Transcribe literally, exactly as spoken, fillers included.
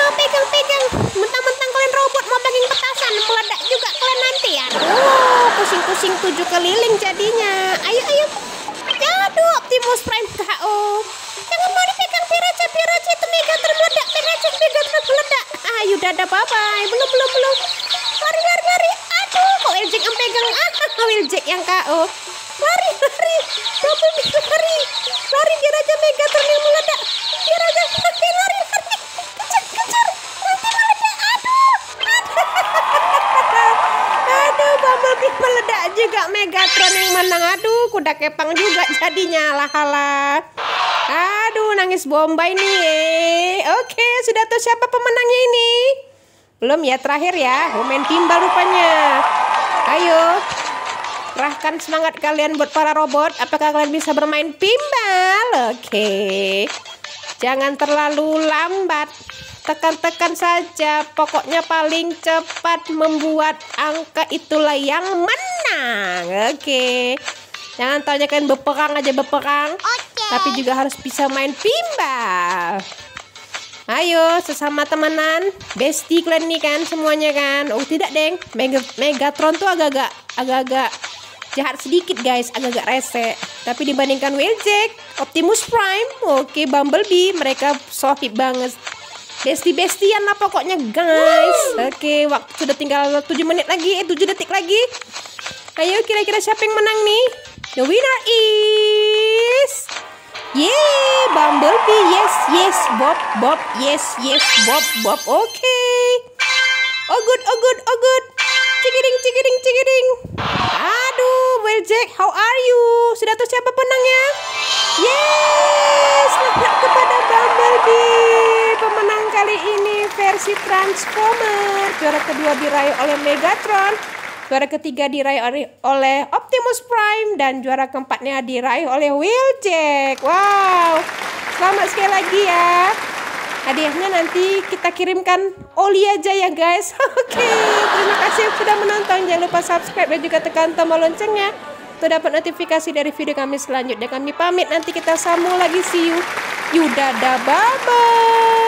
pegang-pegang. Mentang-mentang kalian robot mau bagiin petasan, meledak juga kalian nanti ya. Oh, pusing-pusing tujuh keliling jadinya. Ayo, ayo. Aduh, Optimus Prime K O. Jangan mau dipegang Piraca, Piraca itu Megatron meledak, Piraca Megatron meledak. Ayo, dadah, bye-bye. Belum, belum, belum. Lari, lari, lari. Aduh, kok Wheeljack yang pegang. Ah, Wheeljack yang K O. Lari, lari. Double bisa lari. Lari biar aja Megatron yang meledak. Biar aja. Lari, lari, lari. Kejar, kejar. Nanti meledak. Aduh. Aduh, Bumblebee meledak juga. Megatron yang menang. Aduh, kuda kepang juga jadinya. Alah-alah. Aduh, nangis Bombay nih. Oke, sudah tahu siapa pemenangnya ini? Belum ya, terakhir ya. Oh, main timbal rupanya. Ayo. Kerahkan semangat kalian buat para robot. Apakah kalian bisa bermain pinball? Oke. Jangan terlalu lambat. Tekan-tekan saja. Pokoknya paling cepat membuat angka itulah yang menang. Oke. Jangan tanya kalian berperang aja berperang. Tapi juga harus bisa main pinball. Ayo, sesama temenan, bestie kalian nih kan semuanya kan. Oh tidak deng, Mega Megatron tuh agak-agak agak-agak jahat sedikit guys, agak-agak rese. Tapi dibandingkan Wheeljack, Optimus Prime, oke Bumblebee, mereka sohib banget. Bestie-bestian lah pokoknya guys. Oke, waktu sudah tinggal tujuh menit lagi, eh tujuh detik lagi. Ayo kira-kira siapa yang menang nih? The winner is Yeay, Bumblebee, yes, yes, Bob, Bob, yes, yes, Bob, Bob, oke. Okay. Oh good, oh good, oh good. Cikiding, cikiding, cikiding. Aduh, Wheeljack, how are you? Sudah tahu siapa penangnya? Yes, selamat kepada Bumblebee. Pemenang kali ini versi Transformer. Juara kedua diraih oleh Megatron. Juara ketiga diraih oleh Optimus Prime. Dan juara keempatnya diraih oleh Wheeljack. Wow. Selamat sekali lagi ya. Hadiahnya nanti kita kirimkan oli aja ya guys. Oke. Terima kasih sudah menonton. Jangan lupa subscribe dan juga tekan tombol loncengnya untuk dapat notifikasi dari video kami selanjutnya. Kami pamit. Nanti kita sambung lagi. See you. You dadah. Bye-bye.